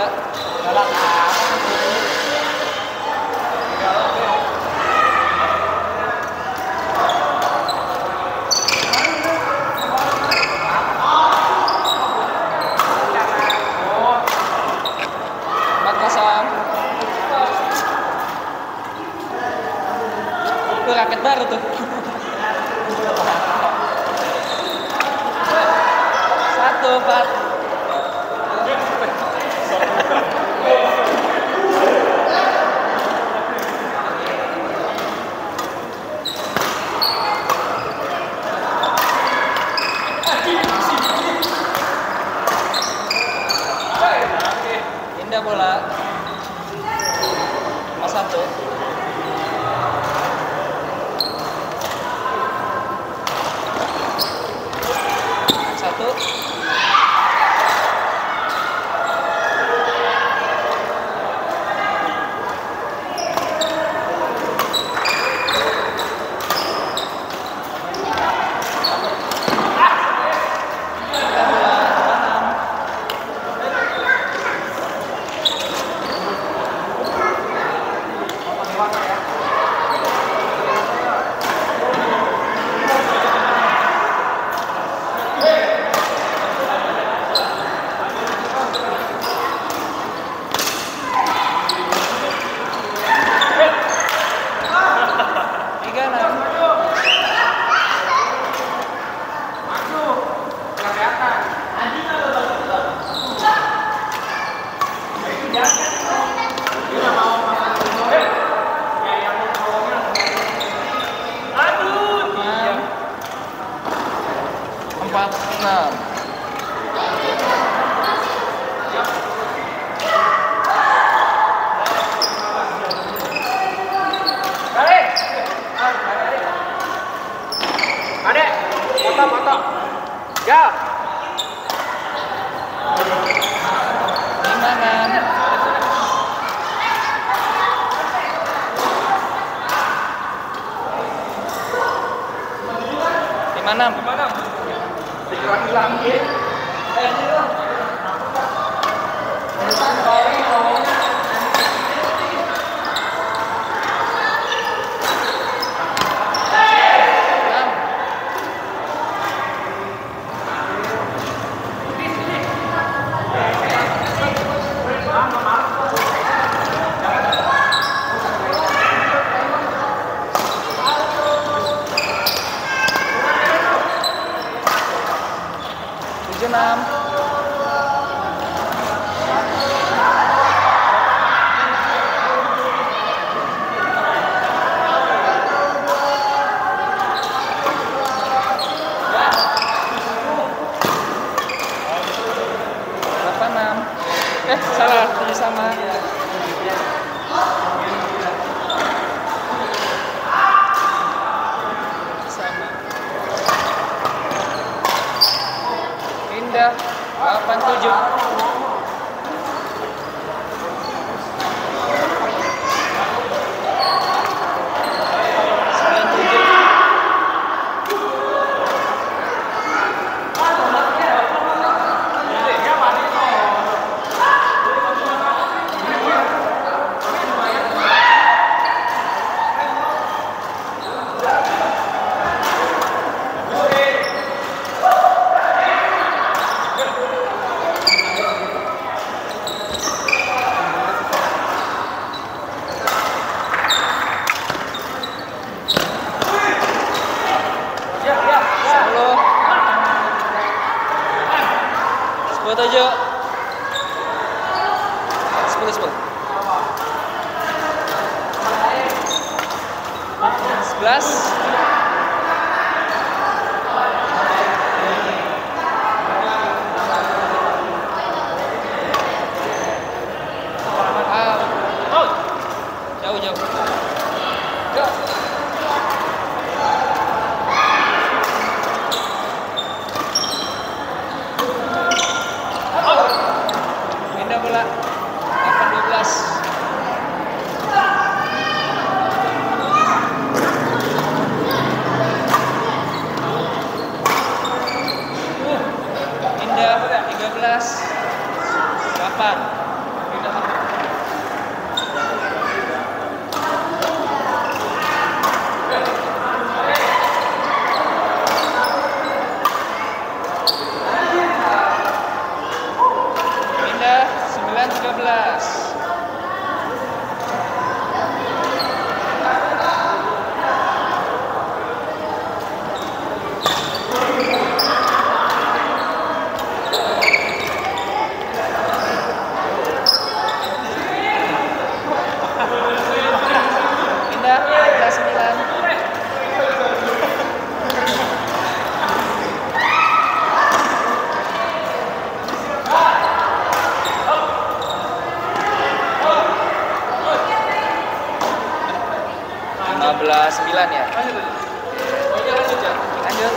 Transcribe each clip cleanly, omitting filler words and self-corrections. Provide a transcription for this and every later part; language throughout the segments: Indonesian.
Galak amat. Itu raket baru tuh. 1-4. Indah bola. 1. Foto. Ya. Gimana? 56. Hilang gitu. Salah, ini sama. Indah 87. Buat aja 10. 11. Jauh. Bola 8-12. Indah 13. 8. Pindah 9-13. Pindah 13-9. Belas 9 ya. Lanjut.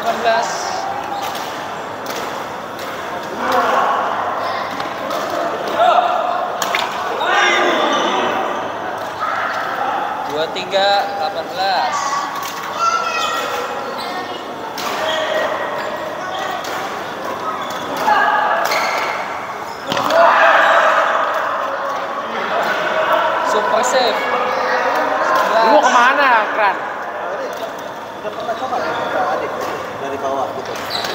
18. Dua tiga 18. Super save. Lu mau kemana, Kran? Udah pernah coba ya ke adik dari bawah gitu.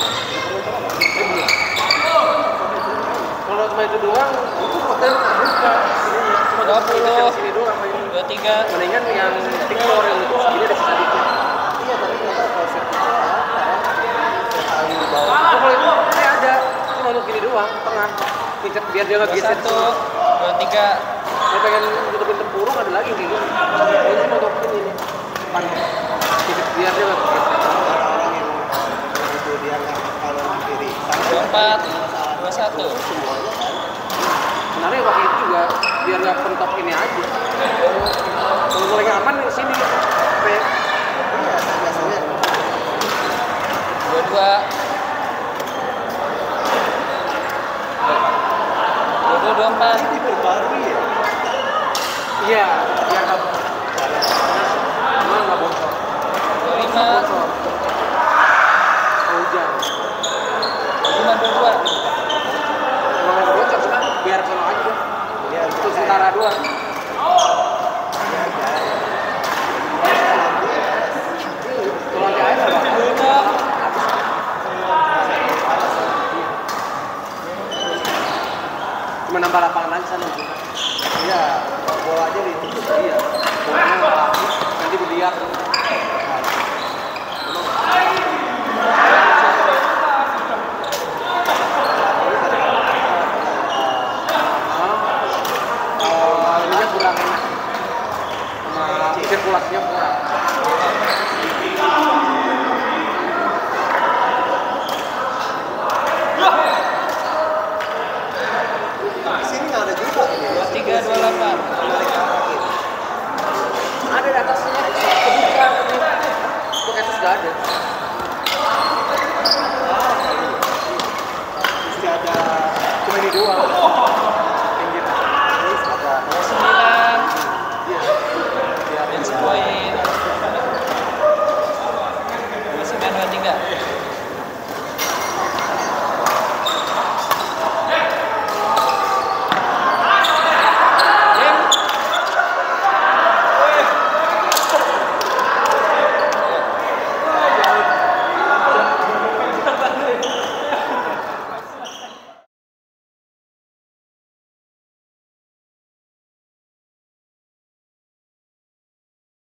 Kalau cuma itu doang, itu hotel buka. Cuma 20. sini doang main. 23. Mendingan yang Victor yang itu segini ada sisa dikit. Iya, tapi nggak tahu kalau set itu apa ya. Sekali di bawah. Oh, kalau itu kayak ada, cuma untuk gini doang, tengah. Pincet biar dia nggak geser. 21. 23. Kalau pengen tutupin tempurung ada lagi kayak gitu. Ini cuma untuk ini. Depan. Pincet biar dia nggak geser. Orang yang itu dia nggak kalau di kiri. 24. 21. Semuanya kan. Sebenarnya pakai itu juga biar nggak pentok ini aja. Kalau paling aman di sini. Kayak Iya, biasanya 22. 24. ini diperbarui ya. iya, biar nggak nggak bocor. 25. Bocor. Hujan. 22. Emang nggak bocor cuma biar sono aja deh. Iya, Itu sementara doang. Kalau nanti air apa? 26. Cuma nambah lapangan aja sana. Iya, bolanya ditutup. Iya. Bolanya nggak lagi. Nanti berliar. Ininya kurang enak. Sama sirkulasinya kurang. Di sini nggak ada juga ini. 23. 28. Balik ke arah kiri. Ada di atasnya. Kebuka. Untuk atas nggak ada.